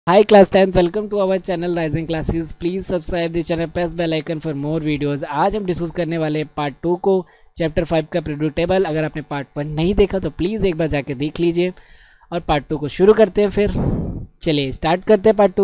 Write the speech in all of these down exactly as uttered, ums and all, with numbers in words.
Hi class tenth, welcome to our channel Rising Classes. Please subscribe the channel, press bell icon for more videos. आज हम discuss करने वाले part two को, chapter five का periodic table. अगर आपने part one नहीं देखा तो प्लीज़ एक बार जाके देख लीजिए और पार्ट टू को शुरू करते हैं। फिर चलिए स्टार्ट करते हैं पार्ट टू।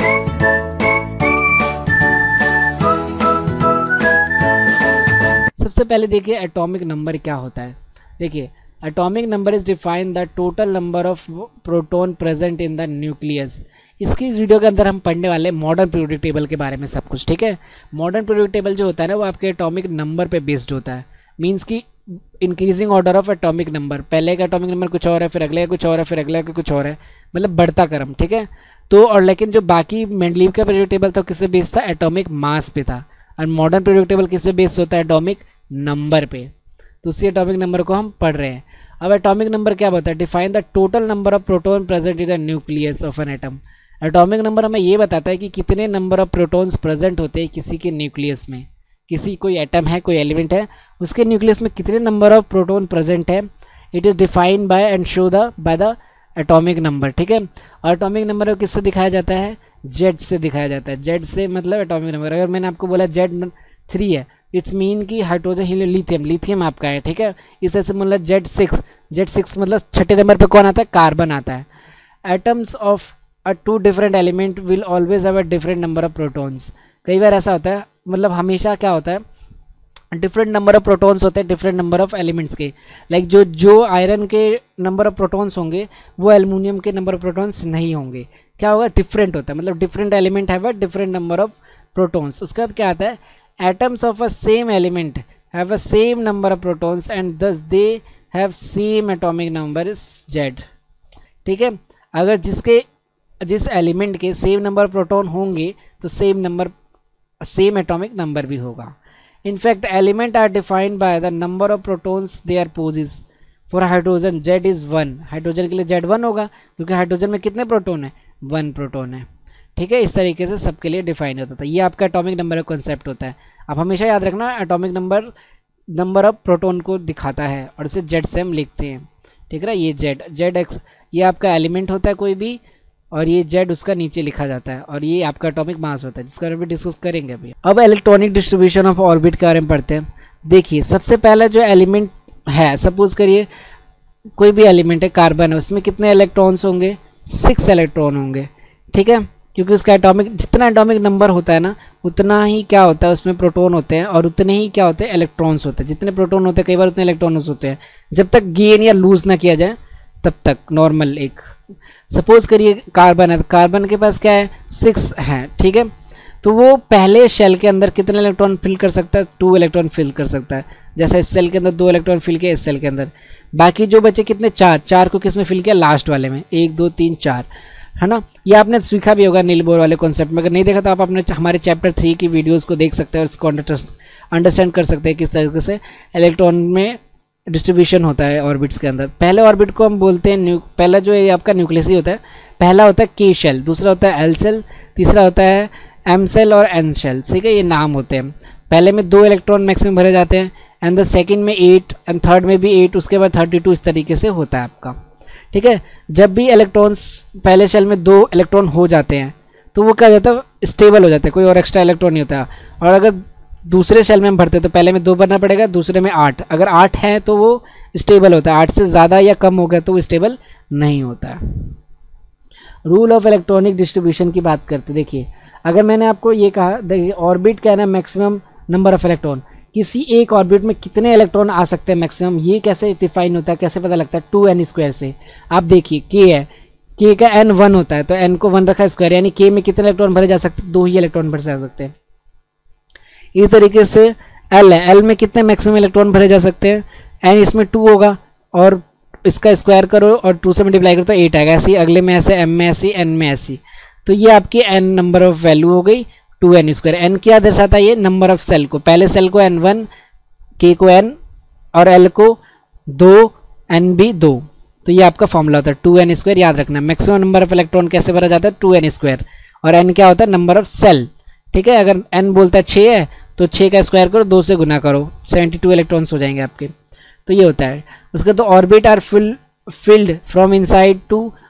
सबसे पहले देखिए एटॉमिक नंबर क्या होता है। देखिए atomic number is define the total number of proton present in the nucleus. इसकी इस वीडियो के अंदर हम पढ़ने वाले मॉडर्न पीरियोडिक टेबल के बारे में सब कुछ, ठीक है। मॉडर्न पीरियोडिक टेबल जो होता है ना वो आपके एटॉमिक नंबर पे बेस्ड होता है। मींस की increasing order of atomic number, पहले का एटॉमिक नंबर कुछ और है, फिर अगले का कुछ और है, फिर अगले का कुछ और है, मतलब बढ़ता क्रम, ठीक है। तो और लेकिन जो बाकी मेंडलीव का पीरियोडिक टेबल था किस पे बेस्ड था, एटॉमिक मास पे था। और मॉडर्न पीरियोडिक टेबल किस पे बेस्ड होता है, एटॉमिक नंबर पे। तो उसी एटॉमिक नंबर को हम पढ़ रहे हैं। अब एटॉमिक नंबर क्या होता है, define the total number of proton present in the nucleus of an atom. Atomic number हमें ये बताता है कि कितने नंबर ऑफ प्रोटॉन्स प्रेजेंट होते हैं किसी के न्यूक्लियस में। किसी कोई एटम है, कोई एलिमेंट है, उसके न्यूक्लियस में कितने नंबर ऑफ प्रोटॉन प्रेजेंट है, it is defined by and show the by the atomic number, ठीक है। और एटॉमिक नंबर को किससे दिखाया जाता है, जेड से दिखाया जाता है। जेड से मतलब एटॉमिक नंबर। अगर मैंने आपको बोला जेड थ्री है, इट्स मीन कि हाइड्रोजन हीलियम लिथियम लिथियम आपका है, ठीक है। इस तरह से मतलब जेड सिक्स जेड सिक्स मतलब छठे नंबर पे कौन आता है, कार्बन आता है। Atoms of a two different element will always have a different number of protons. कई बार ऐसा होता है, मतलब हमेशा क्या होता है, डिफरेंट नंबर ऑफ प्रोटॉन्स होते हैं डिफरेंट नंबर ऑफ एलिमेंट्स के। लाइक like जो जो आयरन के नंबर ऑफ प्रोटॉन्स होंगे वो एल्युमिनियम के नंबर ऑफ प्रोटॉन्स नहीं होंगे। क्या होगा, डिफरेंट होता है, मतलब different element have a different number of protons. उसके बाद क्या आता है, atoms of a same element have a same number of protons and thus they have same atomic number is Z, ठीक है। अगर जिसके जिस एलिमेंट के सेम नंबर प्रोटॉन होंगे तो same number same atomic number भी होगा। In fact element are defined by the number of protons they are possess. For hydrogen Z is one, hydrogen के लिए जेड वन होगा क्योंकि हाइड्रोजन में कितने प्रोटॉन है, वन प्रोटॉन है, ठीक है। इस तरीके से सबके लिए डिफाइन होता था। ये आपका एटॉमिक नंबर का कॉन्सेप्ट होता है। आप हमेशा याद रखना atomic number number of proton को दिखाता है और इसे जेड से हम लिखते हैं, ठीक है ना। ये जेड जेड एक्स ये आपका एलिमेंट होता है कोई भी, और ये जेड उसका नीचे लिखा जाता है, और ये आपका एटॉमिक मास होता है जिसका हम भी डिस्कस करेंगे अभी। अब इलेक्ट्रॉनिक डिस्ट्रीब्यूशन ऑफ ऑर्बिट के बारे में पढ़ते हैं। देखिए सबसे पहला जो एलिमेंट है, सपोज करिए कोई भी एलिमेंट है, कार्बन है, उसमें कितने इलेक्ट्रॉन्स होंगे, सिक्स इलेक्ट्रॉन होंगे, ठीक है। क्योंकि उसका एटॉमिक जितना एटॉमिक नंबर होता है ना उतना ही क्या होता है उसमें प्रोटॉन होते हैं, और उतने ही क्या होते हैं, इलेक्ट्रॉन्स होते हैं। जितने प्रोटॉन होते हैं कई बार उतने इलेक्ट्रॉन्स होते हैं। जब तक गेन या लूज ना किया जाए तब तक नॉर्मल। एक सपोज करिए कार्बन है, तो कार्बन के पास क्या है, सिक्स है, ठीक है। तो वो पहले शेल के अंदर कितने इलेक्ट्रॉन फिल कर सकता है, टू इलेक्ट्रॉन फिल कर सकता है। जैसे इस सेल के अंदर दो इलेक्ट्रॉन फिल किया, इस सेल के अंदर बाकी जो बचे कितने, चार चार को किस में फिल किया, लास्ट वाले में, एक दो तीन चार, है ना। ये आपने सीखा भी होगा नील बोर वाले कॉन्सेप्ट में। अगर नहीं देखा तो आप अपने हमारे चैप्टर थ्री की वीडियोस को देख सकते हैं और इसको अंडरस्टैंड कर सकते हैं किस तरीके से इलेक्ट्रॉन में डिस्ट्रीब्यूशन होता है ऑर्बिट्स के अंदर। पहले ऑर्बिट को हम बोलते हैं न्यू पहला जो ये आपका न्यूक्लियस ही होता है। पहला होता है के शेल, दूसरा होता है एल शेल, तीसरा होता है एम शेल और एन शेल, ठीक है। ये नाम होते हैं। पहले में दो इलेक्ट्रॉन मैक्सिमम भरे जाते हैं, एंड द सेकेंड में एट, एंड थर्ड में भी एट, उसके बाद थर्टी टू, इस तरीके से होता है आपका, ठीक है। जब भी इलेक्ट्रॉन्स पहले शेल में दो इलेक्ट्रॉन हो जाते हैं तो वो क्या हो जाता है, स्टेबल हो जाता है, कोई और एक्स्ट्रा इलेक्ट्रॉन नहीं होता। और अगर दूसरे शेल में हम भरते हैं तो पहले में दो भरना पड़ेगा, दूसरे में आठ। अगर आठ है तो वो स्टेबल होता है, आठ से ज़्यादा या कम हो गया तो वो स्टेबल नहीं होता है। रूल ऑफ इलेक्ट्रॉनिक डिस्ट्रीब्यूशन की बात करते, देखिए अगर मैंने आपको ये कहा, देखिए ऑर्बिट क्या है ना, मैक्सिमम नंबर ऑफ इलेक्ट्रॉन, किसी एक ऑर्बिट में कितने इलेक्ट्रॉन आ सकते हैं मैक्सिमम, ये कैसे डिफाइन होता है, कैसे पता लगता है, टू एन स्क्वायर से। आप देखिए के है, के का एन वन होता है तो एन को वन रखा स्क्वायर, यानी के में कितने इलेक्ट्रॉन भरे जा सकते हैं, दो ही इलेक्ट्रॉन भर जा सकते हैं। इस तरीके से एल है, एल में कितने मैक्सिमम इलेक्ट्रॉन भरे जा सकते हैं, एन इसमें टू होगा और इसका स्क्वायर करो और टू से मल्टीप्लाई करो तो एट आएगा। ऐसे अगले में ऐसे, एम में ऐसी, एन में ऐसी। तो ये आपकी एन नंबर ऑफ वैल्यू हो गई, टू एन स्क्वायर। एन क्या दर्शाता है, ये नंबर ऑफ सेल को, पहले सेल को एन वन, के को एन और एल को दो, एन भी दो। तो ये आपका फॉर्मूला होता है टू एन स्क्वायर। याद रखना मैक्सिमम नंबर ऑफ इलेक्ट्रॉन कैसे भरा जाता है, टू एन स्क्वायर, और एन क्या होता है, नंबर ऑफ सेल, ठीक है। अगर एन बोलता है छः है तो छः का स्क्वायर करो, दो से गुना करो, सेवेंटी टू इलेक्ट्रॉन्स हो जाएंगे आपके। तो ये होता है। उसके तो orbit are full filled from inside to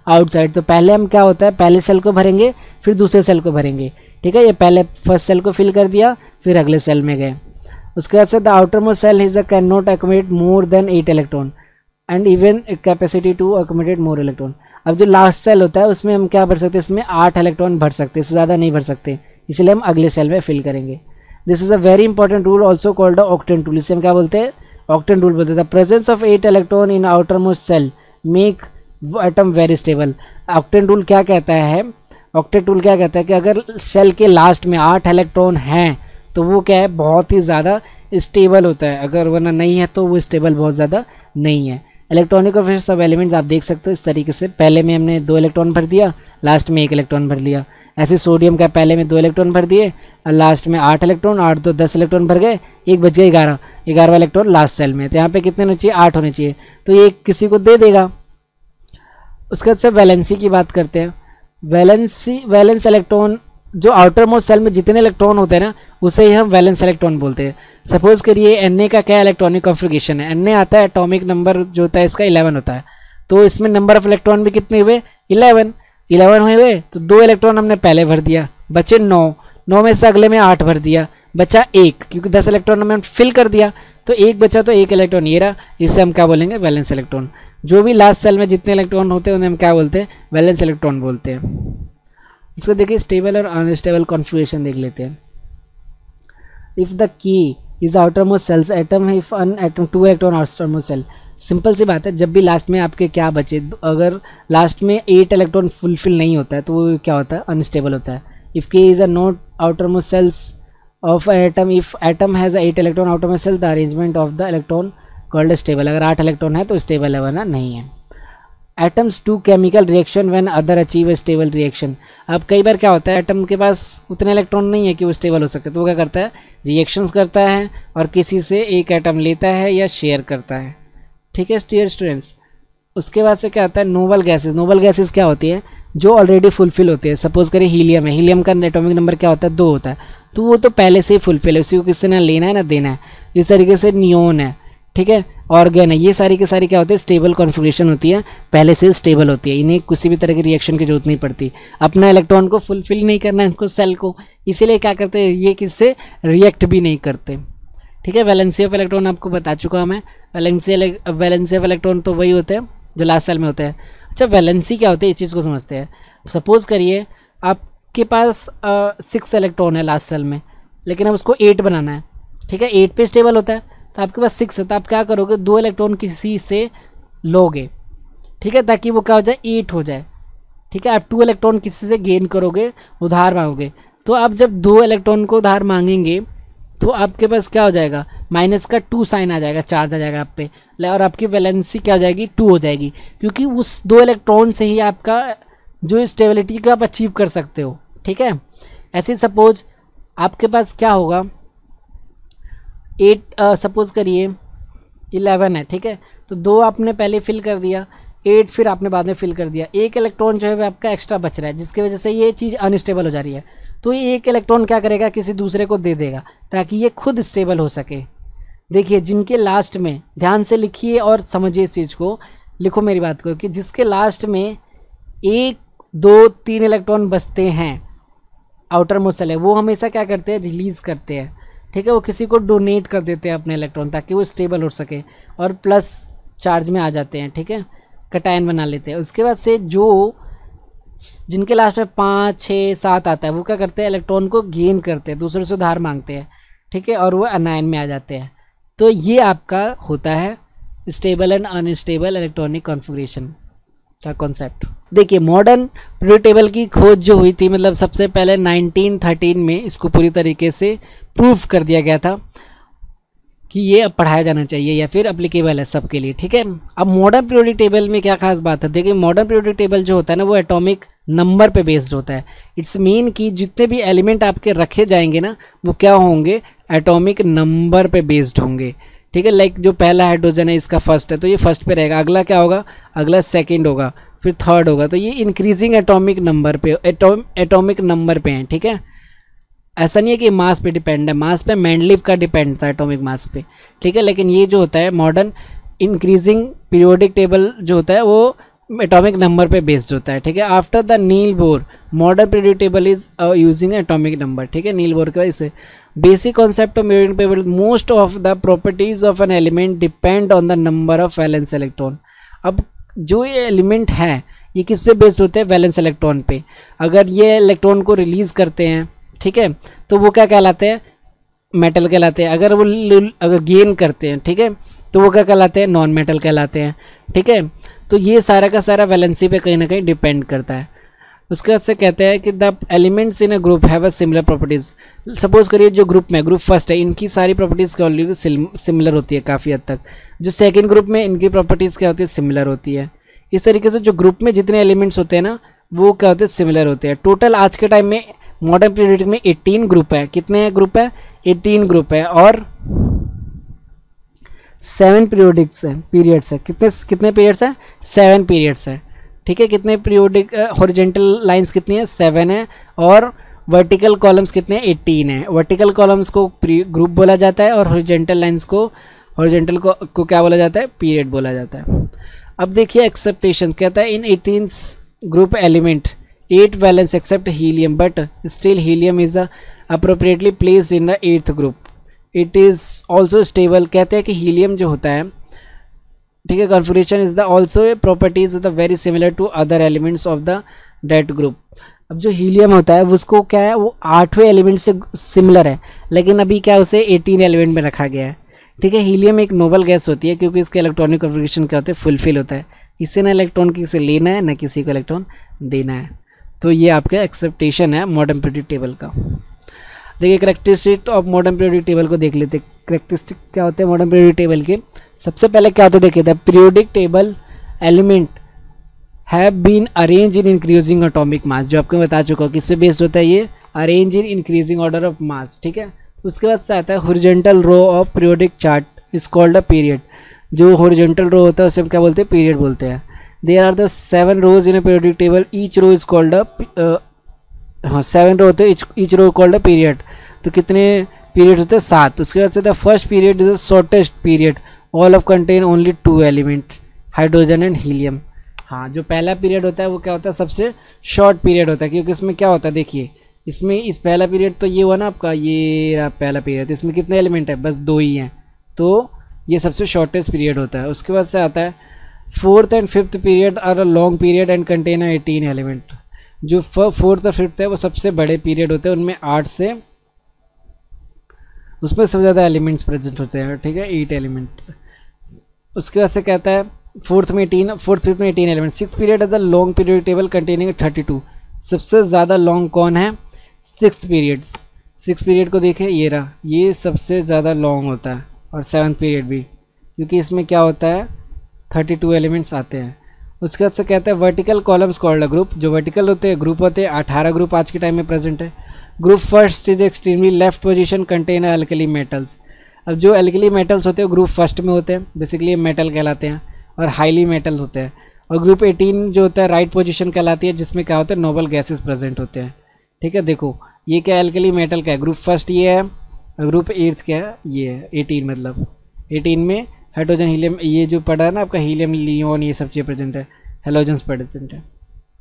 outside. तो पहले हम क्या होता है, पहले सेल को भरेंगे फिर दूसरे सेल को भरेंगे, ठीक है। ये पहले फर्स्ट सेल को फिल कर दिया, फिर अगले सेल में गए। उसके बाद से the outermost shell is a cannot accommodate more than eight electron and even capacity to accommodate more electron. अब जो लास्ट सेल होता है उसमें हम क्या भर सकते हैं, इसमें आठ इलेक्ट्रॉन भर सकते हैं, इससे ज़्यादा नहीं भर सकते, इसलिए हम अगले सेल में फिल करेंगे। This is a very important rule also called octane rule. इसे हम क्या बोलते हैं, ऑक्टेन रूल बोलते हैं। The presence of eight electron in outermost shell make atom very stable. Octane rule क्या कहता है, ऑक्टेन रूल क्या कहता है कि अगर सेल के लास्ट में आठ इलेक्ट्रॉन हैं तो वो क्या है, बहुत ही ज़्यादा स्टेबल होता है, अगर वरना नहीं है तो वो स्टेबल बहुत ज़्यादा नहीं है। इलेक्ट्रॉनिक और फिर सब एलिमेंट्स आप देख सकते हो इस तरीके से, पहले में हमने दो इलेक्ट्रॉन भर दिया, लास्ट में एक इलेक्ट्रॉन भर लिया। ऐसे सोडियम का पहले में दो इलेक्ट्रॉन भर दिए और लास्ट में आठ इलेक्ट्रॉन, आठ दो दस इलेक्ट्रॉन भर गए, एक बच गया ग्यारह, ग्यारहवा इलेक्ट्रॉन लास्ट सेल में। तो यहाँ पे कितने होने चाहिए, आठ होने चाहिए, तो ये किसी को दे देगा। उसके बाद से वैलेंसी की बात करते हैं। वैलेंसी वैलेंस इलेक्ट्रॉन, जो आउटर मोस्ट सेल में जितने इलेक्ट्रॉन होते हैं ना उसे ही हम वैलेंस इलेक्ट्रॉन बोलते हैं। सपोज करिए एन ए का क्या इलेक्ट्रॉनिक कॉन्फ़िगरेशन है, एन ए आता है एटॉमिक नंबर जो होता है इसका इलेवन होता है, तो इसमें नंबर ऑफ इलेक्ट्रॉन भी कितने हुए, इलेवन। इलेवन हुए हुए तो दो इलेक्ट्रॉन हमने पहले भर दिया, बचे नौ, नौ में से अगले में आठ भर दिया, बचा एक, क्योंकि दस इलेक्ट्रॉन हमने फिल कर दिया तो एक बचा, तो एक इलेक्ट्रॉन ये रहा, इससे हम क्या बोलेंगे, वैलेंस इलेक्ट्रॉन। जो भी लास्ट सेल में जितने इलेक्ट्रॉन होते हैं उन्हें हम क्या बोलते हैं, वैलेंस इलेक्ट्रॉन बोलते हैं। इसको देखिए स्टेबल और अनस्टेबल कॉन्फ़िगरेशन देख लेते हैं। If the key is outermost shells atom, if an atom two electron outermost shell. Simple सी बात है, जब भी लास्ट में आपके क्या बचे, अगर लास्ट में एट इलेक्ट्रॉन फुलफिल नहीं होता है तो वो क्या होता है, अनस्टेबल होता है। If K is a not outermost shells of atom, if atom has eight electron outermost shell, the arrangement of the electron called stable. अगर आठ इलेक्ट्रॉन है तो स्टेबल है, वरना नहीं है। Atoms to chemical reaction when other achieve a stable reaction. अब कई बार क्या होता है, एटम के पास उतने इलेक्ट्रॉन नहीं है कि वो स्टेबल हो सके, तो वो क्या करता है, रिएक्शंस करता है और किसी से एक एटम लेता है या शेयर करता है, ठीक है डियर स्टूडेंट्स। उसके बाद से क्या आता है, नोबल गैसेस। नोबल गैसेस क्या होती है, जो ऑलरेडी फुलफिल होती है। सपोज करिए हीलियम है, हीलियम का एटॉमिक नंबर क्या होता है, दो होता है, तो वो तो पहले से ही फुलफिल है, उसी को किसी ने लेना है ना देना है। इस तरीके से नियोन है, ठीक है, ऑर्गन है, ये सारी के सारी क्या होते हैं, स्टेबल कॉन्फ़िगरेशन होती है, पहले से स्टेबल होती है, इन्हें किसी भी तरह की रिएक्शन की जरूरत नहीं पड़ती। अपना इलेक्ट्रॉन को फुलफिल नहीं करना है इनको सेल को, इसीलिए क्या करते हैं, ये किससे रिएक्ट भी नहीं करते, ठीक है। वैलेंसी ऑफ इलेक्ट्रॉन आपको बता चुका हूँ मैं। वैलेंसी वैलेंसी ऑफ इलेक्ट्रॉन तो वही होते हैं जो लास्ट सेल में होते हैं। अच्छा, वैलेंसी क्या होती है, इस चीज़ को समझते हैं। सपोज करिए आपके पास सिक्स इलेक्ट्रॉन है लास्ट सेल में, लेकिन अब उसको एट बनाना है, ठीक है, एट पे स्टेबल होता है, तो आपके पास सिक्स है, तो आप क्या करोगे, दो इलेक्ट्रॉन किसी से लोगे, ठीक है, ताकि वो क्या हो जाए, एट हो जाए, ठीक है। आप टू इलेक्ट्रॉन किसी से गेन करोगे, उधार मांगोगे, तो आप जब दो इलेक्ट्रॉन को उधार मांगेंगे तो आपके पास क्या हो जाएगा, माइनस का टू साइन आ जाएगा, चार्ज आ जाएगा आप पे, और आपकी वैलेंसी क्या हो जाएगी, टू हो जाएगी, क्योंकि उस दो इलेक्ट्रॉन से ही आपका जो स्टेबिलिटी का आप अचीव कर सकते हो, ठीक है। ऐसे सपोज आपके पास क्या होगा, एट सपोज करिए इलेवन है, ठीक है, तो दो आपने पहले फिल कर दिया, एट फिर आपने बाद में फिल कर दिया, एक इलेक्ट्रॉन जो है वो आपका एक्स्ट्रा बच रहा है, जिसकी वजह से ये चीज़ अनस्टेबल हो जा रही है। तो ये एक इलेक्ट्रॉन क्या करेगा, किसी दूसरे को दे देगा ताकि ये खुद स्टेबल हो सके। देखिए जिनके लास्ट में, ध्यान से लिखिए और समझिए इस चीज़ को, लिखो मेरी बात को, कि जिसके लास्ट में एक दो तीन इलेक्ट्रॉन बचते हैं आउटर मोस्ट सेल है, वो हमेशा क्या करते हैं, रिलीज़ करते हैं, ठीक है, वो किसी को डोनेट कर देते हैं अपने इलेक्ट्रॉन ताकि वो स्टेबल हो सके और प्लस चार्ज में आ जाते हैं, ठीक है, कटायन बना लेते हैं। उसके बाद से जो जिनके लास्ट में पाँच छः सात आता है वो क्या करते हैं, इलेक्ट्रॉन को गेन करते हैं, दूसरे से उधार मांगते हैं, ठीक है, और वो अनायन में आ जाते हैं। तो ये आपका होता है stable and unstable electronic configuration का कॉन्सेप्ट। देखिए मॉडर्न पीरियोडिक टेबल की खोज जो हुई थी, मतलब सबसे पहले नाइनटीन थर्टीन में इसको पूरी तरीके से प्रूफ कर दिया गया था कि ये अब पढ़ाया जाना चाहिए या फिर अप्लीकेबल है सबके लिए, ठीक है। अब मॉडर्न पीरियोडिक टेबल में क्या खास बात है, देखिए मॉडर्न पीरियोडिक टेबल जो होता है ना वो एटॉमिक नंबर पे बेस्ड होता है। इट्स मीन कि जितने भी एलिमेंट आपके रखे जाएंगे ना वो क्या होंगे, एटॉमिक नंबर पे बेस्ड होंगे, ठीक है। लाइक जो पहला हाइड्रोजन है इसका फर्स्ट है तो ये फर्स्ट पे रहेगा, अगला क्या होगा, अगला सेकेंड होगा, फिर थर्ड होगा, तो ये इंक्रीजिंग एटॉमिक नंबर पे एटॉमिक नंबर पे हैं, ठीक है। ऐसा नहीं है कि मास पे डिपेंड है, मास पे मेंडलीव का डिपेंड था एटॉमिक मास पे, ठीक है। लेकिन ये जो होता है मॉडर्न इंक्रीजिंग पीरियोडिक टेबल जो होता है वो एटॉमिक नंबर पे बेस्ड होता है, ठीक है। After the Niels Bohr modern periodic table is using atomic number, ठीक है। नील बोर की वजह से basic concept of periodic table, most of the properties of an element depend on the number of valence electron. अब जो ये element है ये किससे बेस्ड होते हैं, वैलेंस इलेक्ट्रॉन पे। अगर ये इलेक्ट्रॉन को रिलीज करते हैं, ठीक है, तो वो क्या कहलाते हैं, मेटल कहलाते हैं। अगर वो अगर गेन करते हैं, ठीक है, तो वो क्या कहलाते हैं, नॉन मेटल कहलाते हैं, ठीक है। तो ये सारा का सारा वैलेंसी पे कहीं ना कहीं डिपेंड करता है। उसके बाद से कहते हैं कि the elements in a group have a similar properties. Suppose करिए जो ग्रुप में ग्रुप फर्स्ट है, इनकी सारी प्रॉपर्टीज़ क्या ऑलरेडी सिमिलर होती है काफ़ी हद तक। जो सेकंड ग्रुप में इनकी प्रॉपर्टीज़ क्या होती है, सिमिलर होती है। इस तरीके से जो ग्रुप में जितने एलिमेंट्स होते हैं ना, वो क्या होते हैं, सिमिलर होते हैं। टोटल आज के टाइम में मॉडर्न पीरियड में एटीन ग्रुप है। कितने ग्रुप है, एटीन ग्रुप है, और सेवन पीरियोडिक्स है, पीरियड्स है। कितने कितने पीरियड्स है, सेवन पीरियड्स है, ठीक है। कितने पीरियोडिक हॉरिजॉन्टल लाइंस कितनी है, सेवन है, और वर्टिकल कॉलम्स कितने हैं, एटीन है। वर्टिकल कॉलम्स को ग्रुप बोला जाता है और हॉरिजॉन्टल लाइंस को हॉरिजॉन्टल को, को क्या बोला जाता है, पीरियड बोला जाता है। अब देखिए एक्सेप्टेशन कहता है in eighteen group element eight valence except helium, but still helium is appropriately placed in the eighth group, it is also stable. कहते हैं कि हीलियम जो होता है, ठीक है, configuration is the also a properties the very similar to other elements of the that group. अब जो हीलियम होता है उसको क्या है, वो आठवें एलिमेंट से सिमिलर है, लेकिन अभी क्या उसे एटीन एलिमेंट में रखा गया है, ठीक है। हीलियम एक नोबल गैस होती है क्योंकि इसका इलेक्ट्रॉनिक कॉन्फिगरेशन क्या होता है, फुलफिल होता है। इसे ना इलेक्ट्रॉन किसी लेना है ना किसी को इलेक्ट्रॉन देना है। तो ये आपका एक्सेप्टेशन है मॉडर्न पीरियोडिक टेबल का। देखिए characteristic of modern periodic table को देख लेते हैं। करेक्टरिस्टिक क्या होते हैं मॉडर्न पीरियोडिक टेबल के, सबसे पहले क्या होता है देखिए, the periodic table element have been arrange in increasing atomic mass, जो आपको बता चुका हूँ किस पे बेस्ड होता है ये, arrange in increasing order of mass, ठीक है। उसके बाद से आता है horizontal row of periodic chart is called a period. जो हॉरिजॉन्टल रो होता है उसे हम क्या बोलते हैं, पीरियड बोलते हैं। There are the seven rows in a periodic table, each row is called a, हाँ सेवन रो होते हैं, each row called a period. तो कितने पीरियड होते हैं, सात। उसके बाद से the first period is the shortest period, all of contain only two element, hydrogen and helium. हाँ, जो पहला पीरियड होता है वो क्या होता है, सबसे शॉर्ट पीरियड होता है, क्योंकि इसमें क्या होता है देखिए, इसमें इस पहला पीरियड तो ये हुआ ना आपका, ये पहला पीरियड, इसमें कितने एलिमेंट है, बस दो ही हैं, तो ये सबसे शॉर्टेस्ट पीरियड होता है। उसके बाद से आता है fourth and fifth period are a long period and contain eighteen element. जो फोर्थ और फिफ्थ है वो सबसे बड़े पीरियड होते हैं, उनमें आठ से उसमें सबसे ज़्यादा एलिमेंट्स प्रेजेंट होते हैं, ठीक है, एट एलिमेंट। उसके बाद से कहता है फोर्थ में एटीन, फोर्थ फिफ्थ में eighteen element. Six period is the long period table containing thirty two. सबसे ज़्यादा लॉन्ग कौन है, सिक्स पीरियड्स। सिक्स पीरियड को देखें, ये रहा, ये सबसे ज़्यादा लॉन्ग होता है, और सेवन पीरियड भी, क्योंकि इसमें क्या होता है, थर्टी टू एलिमेंट्स आते हैं। उसके बाद से कहता है vertical columns called a group. जो वर्टिकल होते हैं ग्रुप होते हैं, अठारह ग्रुप आज के टाइम में प्रेजेंट है। Group first is extremely left position contain alkali metals. अब जो एल्कली मेटल्स होते हैं ग्रुप फर्स्ट में होते हैं, बेसिकली मेटल कहलाते हैं, और हाईली मेटल होते हैं। और ग्रुप एटीन जो होता है राइट पोजीशन कहलाती है, जिसमें क्या होता है, नोबल गैसेस प्रेजेंट होते हैं, ठीक है। देखो ये क्या एल्कली मेटल का है, ग्रुप फर्स्ट ये है, ग्रुप एट्थ क्या है, ये है एटीन, मतलब एटीन में हाइड्रोजन हीलियम, ये जो पड़ा है ना आपका, हीलियम लियोन, ये सब चीज़ें प्रेजेंट है, हेलोजन्स प्रेजेंट है।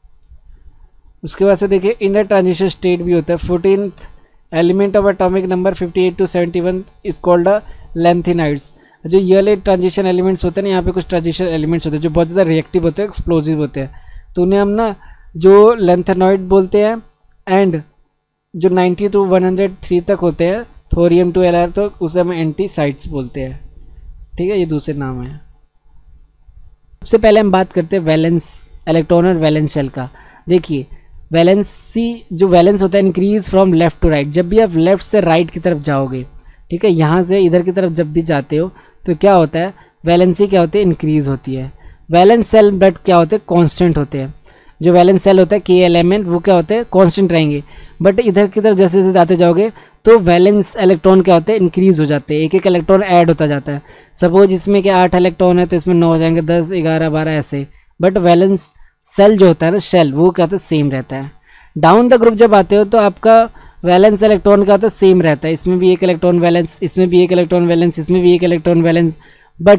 उसके बाद से देखिए इंटर ट्रांजिशन स्टेट भी होता है। Fourteenth element of atomic number fifty eight to seventy one is called a lanthanides. जो ये वाले ट्रांजिशन एलिमेंट्स होते हैं ना, यहाँ पे कुछ ट्रांजिशन एलिमेंट्स होते हैं जो बहुत ज़्यादा रिएक्टिव होते हैं, एक्सप्लोजिव होते हैं, तो उन्हें हम ना जो लैंथेनॉइड बोलते हैं। एंड जो ninety two one hundred three तक होते हैं, थोरियम टू एल आर, तो उसे हम एंटी साइट्स बोलते हैं, ठीक है, ये दूसरे नाम है। सबसे पहले हम बात करते हैं वैलेंस इलेक्ट्रॉन और वैलेंस शेल का। देखिए वैलेंसी, जो वैलेंस होता है increase from left to right. जब भी आप लेफ्ट से राइट की तरफ जाओगे, ठीक है, यहाँ से इधर की तरफ जब भी जाते हो तो क्या होता है, वैलेंसी क्या होती है, इंक्रीज होती है। वैलेंस सेल बट क्या होते हैं, कांस्टेंट होते हैं। जो वैलेंस सेल होता है के एल एम एन, वो क्या होते हैं, कांस्टेंट रहेंगे। बट इधर की तरफ जैसे जैसे जाते जाओगे तो वैलेंस इलेक्ट्रॉन क्या होते हैं, इंक्रीज हो जाते हैं, एक एक इलेक्ट्रॉन ऐड होता जाता है। सपोज इसमें क्या आठ इलेक्ट्रॉन है तो इसमें नौ हो जाएंगे, दस, ग्यारह, बारह, ऐसे। बट वैलेंस सेल जो होता है ना, शेल, वो क्या होता है, सेम रहता है। डाउन द ग्रुप जब आते हो तो आपका वैलेंस इलेक्ट्रॉन का होता है सेम रहता है, इसमें भी एक इलेक्ट्रॉन वैलेंस, इसमें भी एक इलेक्ट्रॉन वैलेंस, इसमें भी एक इलेक्ट्रॉन वैलेंस। बट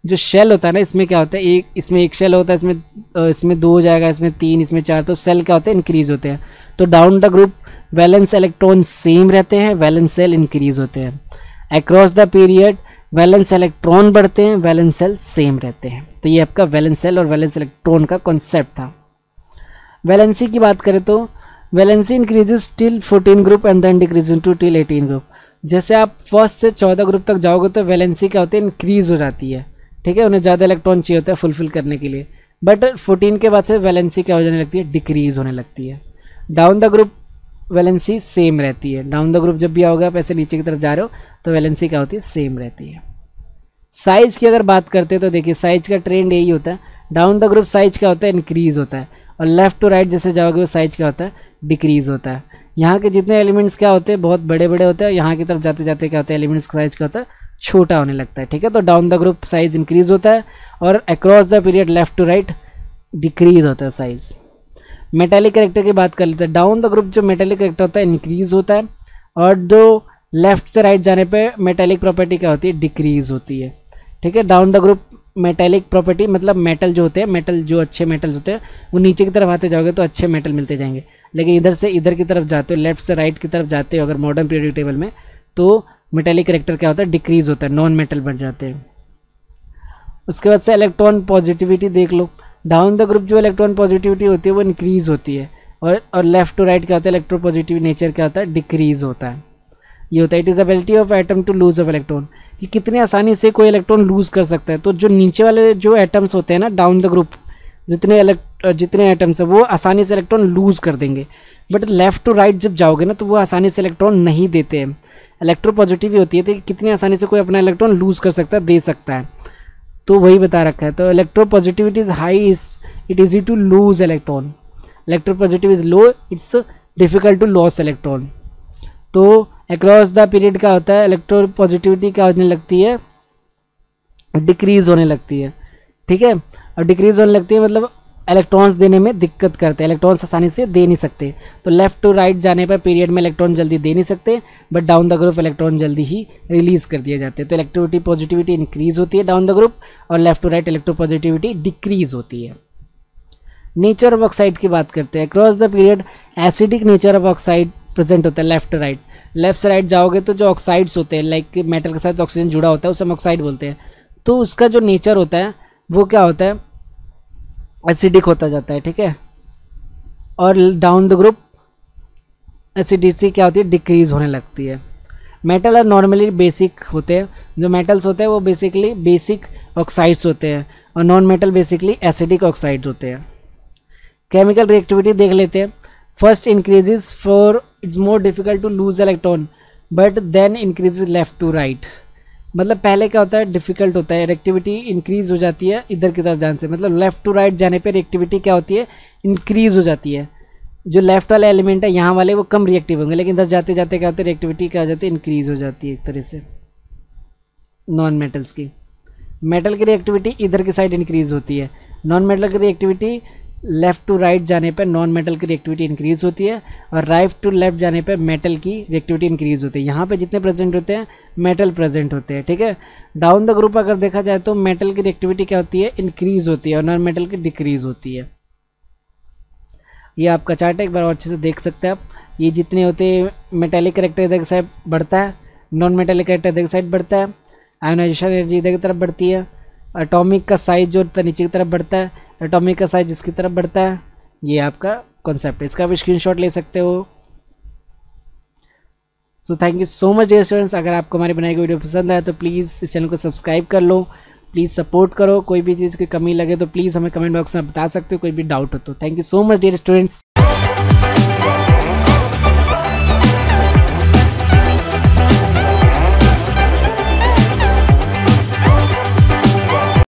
जो शेल होता है ना, इसमें क्या होता है, एक इसमें एक शेल होता है, इसमें इसमें दो हो जाएगा, इसमें तीन, इसमें चार, तो सेल क्या होते हैं, इंक्रीज होते हैं। तो down the group valence electron same रहते हैं, वैलेंस सेल इंक्रीज होते हैं। Across the period valence electron बढ़ते हैं, वैलेंस सेल सेम रहते हैं। तो ये आपका वैलेंस सेल और वैलेंस इलेक्ट्रॉन का कॉन्सेप्ट था। वैलेंसी की बात करें तो valency increases till fourteen group and then decrease to till eighteen group. जैसे आप फर्स्ट से चौदह ग्रुप तक जाओगे तो वैलेंसी क्या होती है, इंक्रीज हो जाती है, ठीक है, उन्हें ज़्यादा इलेक्ट्रॉन चाहिए होता है फुलफिल करने के लिए। बट फोर्टीन के बाद से वैलेंसी क्या हो जाने लगती है, डिक्रीज होने लगती है। Down the group valency same रहती है। डाउन द ग्रुप जब भी आओगे आप ऐसे नीचे की तरफ जा रहे हो तो वैलेंसी क्या होती है, सेम रहती है। साइज की अगर बात करते हैं तो देखिए साइज का ट्रेंड यही होता है, डाउन द ग्रुप साइज क्या होता है, इंक्रीज होता है, और लेफ्ट टू राइट जैसे जाओगे वो साइज क्या होता है, डिक्रीज होता है। यहाँ के जितने एलिमेंट्स क्या होते हैं, बहुत बड़े बड़े होते हैं, यहाँ की तरफ जाते जाते क्या होता है, एलिमेंट्स का साइज क्या होता है, छोटा होने लगता है, ठीक है। तो down the group size increase होता है और across the period left to right decrease होता है साइज। मेटेलिक कैरेक्टर की बात कर लेते हैं। डाउन द ग्रुप जो मेटेलिक कैरेक्टर होता है इंक्रीज होता है, और जो लेफ्ट से राइट जाने पे मेटेलिक प्रॉपर्टी क्या होती है, डिक्रीज होती है, ठीक है। Down the group metallic property मतलब मेटल जो होते हैं, मेटल जो अच्छे मेटल होते हैं वो नीचे की तरफ आते जाओगे तो अच्छे मेटल मिलते जाएंगे, लेकिन इधर से इधर की तरफ जाते हो, लेफ्ट से राइट की तरफ जाते हो अगर मॉडर्न पीरियोडिक टेबल में, तो मेटेलिक कैरेक्टर क्या होता है, डिक्रीज होता है, नॉन मेटल बन जाते हैं। उसके बाद से इलेक्ट्रॉन पॉजिटिविटी देख लो। डाउन द ग्रुप जो इलेक्ट्रॉन पॉजिटिविटी होती है वो इंक्रीज होती है, और और लेफ्ट टू राइट क्या होता है, इलेक्ट्रो पॉजिटिव नेचर क्या होता है, डिक्रीज होता है। ये होता है it is ability of atom to lose of electron, कि कितनी आसानी से कोई इलेक्ट्रॉन लूज कर सकता है। तो जो नीचे वाले जो एटम्स होते हैं ना डाउन द ग्रुप, जितने इलेक्ट जितने एटम्स हैं वो आसानी से इलेक्ट्रॉन लूज कर देंगे, बट लेफ्ट टू राइट जब जाओगे ना तो वो आसानी से इलेक्ट्रॉन नहीं देते हैं। इलेक्ट्रो पॉजिटिव होती है तो कितनी आसानी से कोई अपना इलेक्ट्रॉन लूज कर सकता है, दे सकता है, तो वही बता रखा है। तो electropositivity is high, is it easy to lose electron, electropositive is low, it's difficult to loss electron. तो अक्रॉस द पीरियड क्या होता है, इलेक्ट्रो पॉजिटिविटी क्या होने लगती है, डिक्रीज होने लगती है, ठीक है। और डिक्रीज होने लगती है मतलब इलेक्ट्रॉन्स देने में दिक्कत करते हैं, इलेक्ट्रॉन्स आसानी से दे नहीं सकते। तो लेफ्ट टू राइट जाने पर पीरियड में इलेक्ट्रॉन जल्दी दे नहीं सकते, but down the group electron जल्दी ही रिलीज कर दिए जाते हैं। तो इलेक्ट्रिविटी पॉजिटिविटी इंक्रीज होती है डाउन द ग्रुप, और left to right electropositivity decrease होती है। नेचर ऑफ ऑक्साइड की बात करते हैं। Across the period acidic nature of oxide present होता है लेफ्ट टू राइट। लेफ्ट से राइट जाओगे तो जो ऑक्साइड्स होते हैं, लाइक मेटल के साथ ऑक्सीजन जुड़ा होता है उसे हम ऑक्साइड बोलते हैं, तो उसका जो नेचर होता है वो क्या होता है, एसिडिक होता जाता है, ठीक है। और डाउन द ग्रुप एसिडिटी क्या होती है, डिक्रीज होने लगती है। मेटल आर नॉर्मली बेसिक होते हैं, जो मेटल्स होते हैं वो बेसिकली बेसिक ऑक्साइड्स होते हैं, और non metal basically acidic oxides होते हैं। केमिकल रिएक्टिविटी देख लेते हैं। First increases for it's more difficult to lose electron, but then increases left to right. मतलब पहले क्या होता है, डिफिकल्ट होता है, रिएक्टिविटी इंक्रीज हो जाती है इधर की तरफ जाने से, मतलब लेफ्ट टू राइट जाने पे रिएक्टिविटी क्या होती है, इंक्रीज हो जाती है। जो लेफ्ट वाले एलिमेंट है यहाँ वाले वो कम रिएक्टिव होंगे, लेकिन इधर जाते जाते क्या होता है, रिएक्टिविटी क्या हो जाती है, इंक्रीज हो जाती है एक तरह से नॉन मेटल्स की। मेटल की रिएक्टिविटी इधर की साइड इंक्रीज होती है, नॉन मेटल की रिएक्टिविटी लेफ़्ट टू राइट जाने पर नॉन मेटल की रिएक्टिविटी इंक्रीज होती है, और राइट टू लेफ्ट जाने पर मेटल की रिएक्टिविटी इंक्रीज होती है। यहाँ पे जितने प्रेजेंट होते हैं मेटल प्रेजेंट होते हैं, ठीक है। डाउन द ग्रुप अगर देखा जाए तो मेटल की रिएक्टिविटी क्या होती है, इंक्रीज होती है, और नॉन मेटल की डिक्रीज होती है। ये आपका चार्ट है, एक बार और अच्छे से देख सकते हैं आप। ये जितने होते हैं मेटेलिक कैरेक्टर इधर की साइड बढ़ता है, नॉन मेटेलिक कैरेक्टर इधर की साइड बढ़ता है, आयोनाइजेशन एनर्जी इधर की तरफ बढ़ती है, एटॉमिक का साइज जो नीचे की तरफ बढ़ता है, एटॉमिक का साइज इसकी तरफ बढ़ता है। ये आपका कॉन्सेप्ट है, इसका भी स्क्रीनशॉट ले सकते हो। So thank you so much dear students. अगर आपको हमारी बनाई गई वीडियो पसंद आए तो प्लीज़ इस चैनल को सब्सक्राइब कर लो, प्लीज़ सपोर्ट करो। कोई भी चीज़ की कमी लगे तो प्लीज़ हमें कमेंट बॉक्स में बता सकते हो, कोई भी डाउट हो तो। Thank you so much dear students.